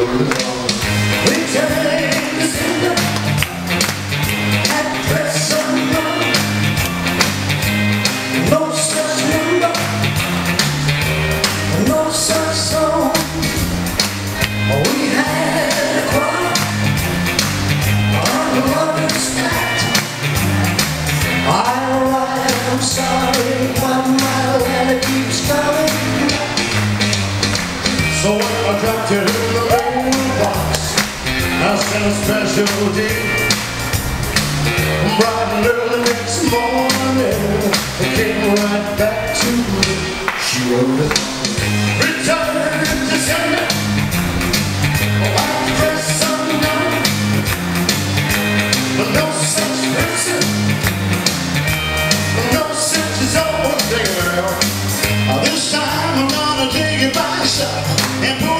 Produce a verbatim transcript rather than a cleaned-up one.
I'm sorry, but my letter keeps coming. So I dropped it in the mailbox. I sent a special deed. Bright and early next morning, it came right back to me. She wrote it. Return to sender. White dress unknown, but no such person. This time I'm gonna take it by myself and